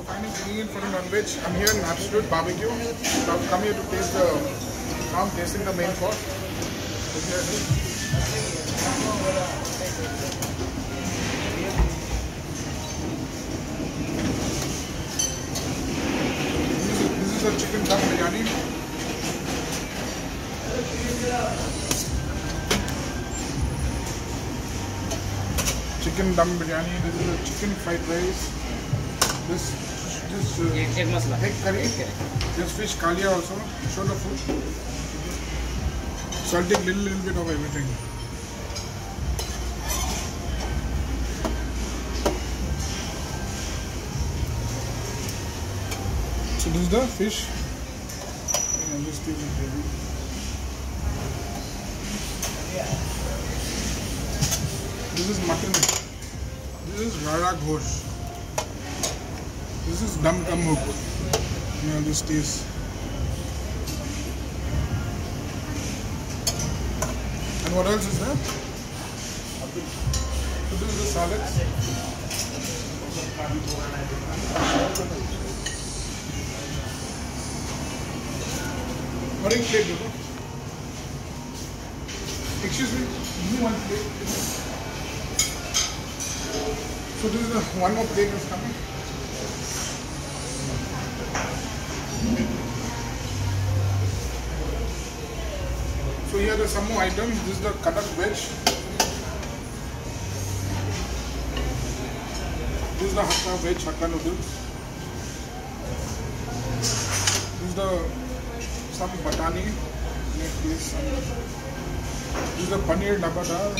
Finally bringing in for the non-veg. I'm here in Absolute Barbecue. So I've come here to taste the. Now I'm tasting the main course. This is a chicken dum biryani. Chicken dum biryani. This is a chicken fried rice. This egg masala. Egg curry. This fish kalia also. Show the food. So I'll take little bit of everything. So this is the fish. I'll just take it heavy. This is mutton. This is rara ghosh. This is dum kamuk. This taste. And what else is there? So this is the salads. What is plate, Duko? Excuse me, give me one plate. So this is the one more plate is coming. So here are some more items. This is the kadak veg. This is the hakka veg hakka noodles. This is the some batani. This is the paneer dabba dal.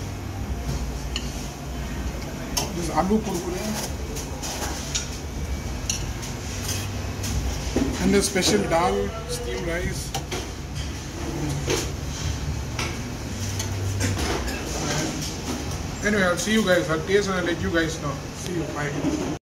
This is aloo kurkure. And the special dal, steamed rice. Anyway, I'll see you guys. I'll taste and I'll let you guys know. See you. Bye.